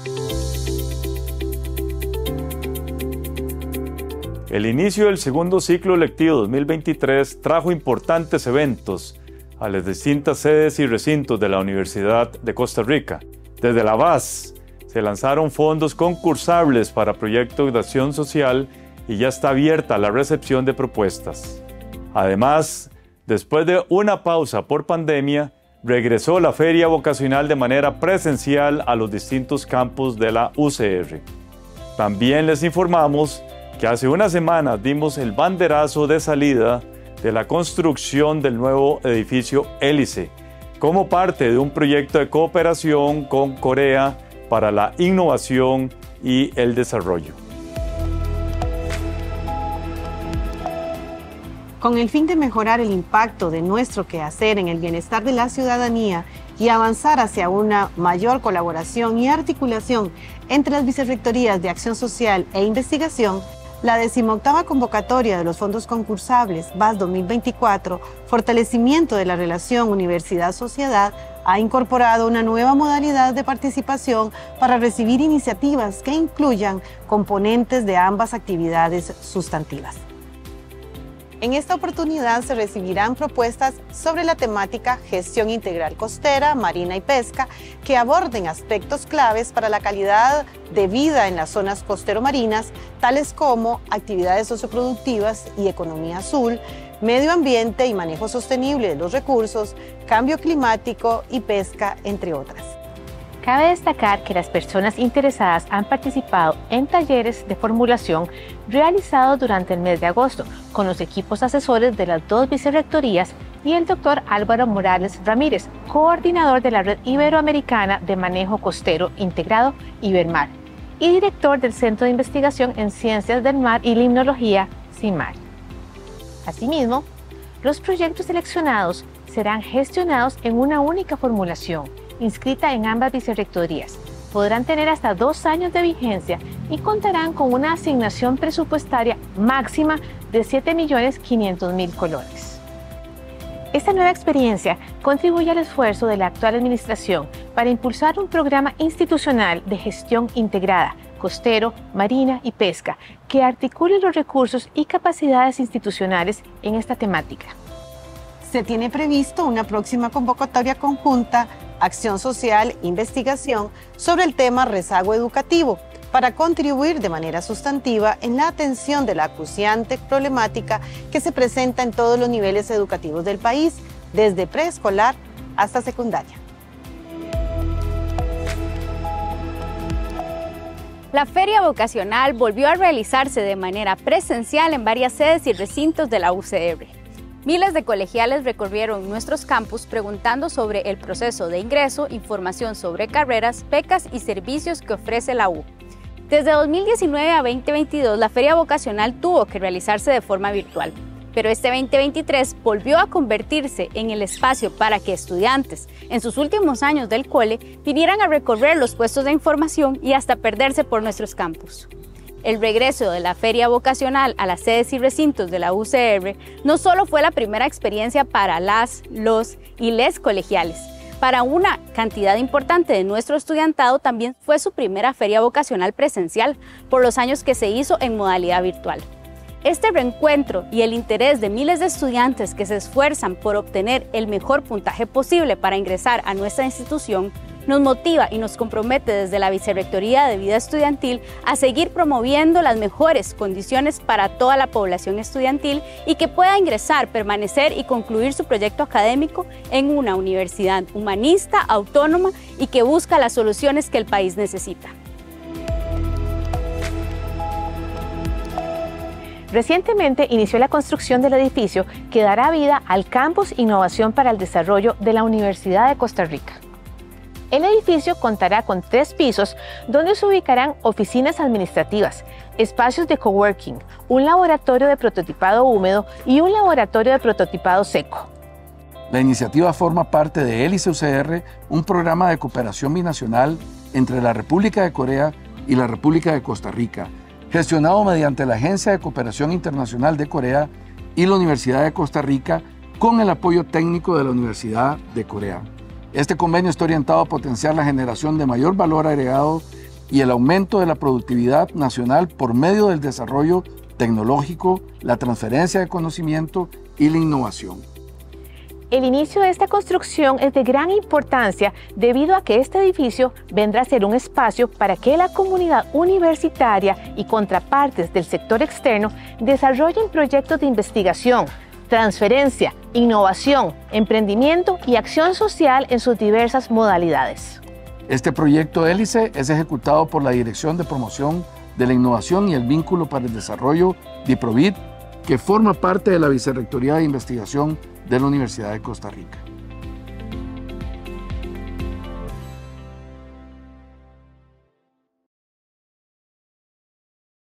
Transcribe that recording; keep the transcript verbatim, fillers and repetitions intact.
El inicio del segundo ciclo lectivo dos mil veintitrés trajo importantes eventos a las distintas sedes y recintos de la Universidad de Costa Rica. Desde la B A S se lanzaron fondos concursables para proyectos de acción social y ya está abierta la recepción de propuestas. Además, después de una pausa por pandemia, regresó la Feria Vocacional de manera presencial a los distintos campus de la U C R. También les informamos que hace unas semanas dimos el banderazo de salida de la construcción del nuevo edificio Hélice, como parte de un proyecto de cooperación con Corea para la innovación y el desarrollo. Con el fin de mejorar el impacto de nuestro quehacer en el bienestar de la ciudadanía y avanzar hacia una mayor colaboración y articulación entre las vicerrectorías de Acción Social e Investigación, la decimoctava convocatoria de los fondos concursables B A S dos mil veinticuatro, Fortalecimiento de la Relación Universidad-Sociedad, ha incorporado una nueva modalidad de participación para recibir iniciativas que incluyan componentes de ambas actividades sustantivas. En esta oportunidad se recibirán propuestas sobre la temática Gestión Integral Costera, Marina y Pesca, que aborden aspectos claves para la calidad de vida en las zonas costero-marinas, tales como actividades socioproductivas y economía azul, medio ambiente y manejo sostenible de los recursos, cambio climático y pesca, entre otras. Cabe destacar que las personas interesadas han participado en talleres de formulación realizados durante el mes de agosto con los equipos asesores de las dos vicerrectorías y el doctor Álvaro Morales Ramírez, coordinador de la Red Iberoamericana de Manejo Costero Integrado Ibermar y director del Centro de Investigación en Ciencias del Mar y Limnología CIMAR. Asimismo, los proyectos seleccionados serán gestionados en una única formulación, inscrita en ambas vicerrectorías. Podrán tener hasta dos años de vigencia y contarán con una asignación presupuestaria máxima de siete millones quinientos mil colones. Esta nueva experiencia contribuye al esfuerzo de la actual administración para impulsar un programa institucional de gestión integrada, costero, marina y pesca, que articule los recursos y capacidades institucionales en esta temática. Se tiene previsto una próxima convocatoria conjunta Acción Social, Investigación, sobre el tema rezago educativo, para contribuir de manera sustantiva en la atención de la acuciante problemática que se presenta en todos los niveles educativos del país, desde preescolar hasta secundaria. La Feria Vocacional volvió a realizarse de manera presencial en varias sedes y recintos de la U C R. Miles de colegiales recorrieron nuestros campus preguntando sobre el proceso de ingreso, información sobre carreras, becas y servicios que ofrece la U. Desde dos mil diecinueve a veinte veintidós, la Feria Vocacional tuvo que realizarse de forma virtual, pero este veinte veintitrés volvió a convertirse en el espacio para que estudiantes, en sus últimos años del cole, vinieran a recorrer los puestos de información y hasta perderse por nuestros campus. El regreso de la Feria Vocacional a las sedes y recintos de la U C R no solo fue la primera experiencia para las, los y les colegiales. Para una cantidad importante de nuestro estudiantado también fue su primera feria vocacional presencial, por los años que se hizo en modalidad virtual. Este reencuentro y el interés de miles de estudiantes que se esfuerzan por obtener el mejor puntaje posible para ingresar a nuestra institución nos motiva y nos compromete desde la Vicerrectoría de Vida Estudiantil a seguir promoviendo las mejores condiciones para toda la población estudiantil y que pueda ingresar, permanecer y concluir su proyecto académico en una universidad humanista, autónoma y que busca las soluciones que el país necesita. Recientemente inició la construcción del edificio que dará vida al Campus Innovación para el Desarrollo de la Universidad de Costa Rica. El edificio contará con tres pisos donde se ubicarán oficinas administrativas, espacios de coworking, un laboratorio de prototipado húmedo y un laboratorio de prototipado seco. La iniciativa forma parte de Hélice U C R, un programa de cooperación binacional entre la República de Corea y la República de Costa Rica, gestionado mediante la Agencia de Cooperación Internacional de Corea y la Universidad de Costa Rica con el apoyo técnico de la Universidad de Corea. Este convenio está orientado a potenciar la generación de mayor valor agregado y el aumento de la productividad nacional por medio del desarrollo tecnológico, la transferencia de conocimiento y la innovación. El inicio de esta construcción es de gran importancia debido a que este edificio vendrá a ser un espacio para que la comunidad universitaria y contrapartes del sector externo desarrollen proyectos de investigación, transferencia, innovación, emprendimiento y acción social en sus diversas modalidades. Este proyecto hélice es ejecutado por la Dirección de Promoción de la Innovación y el Vínculo para el Desarrollo, DIPROVID, que forma parte de la Vicerrectoría de Investigación de la Universidad de Costa Rica.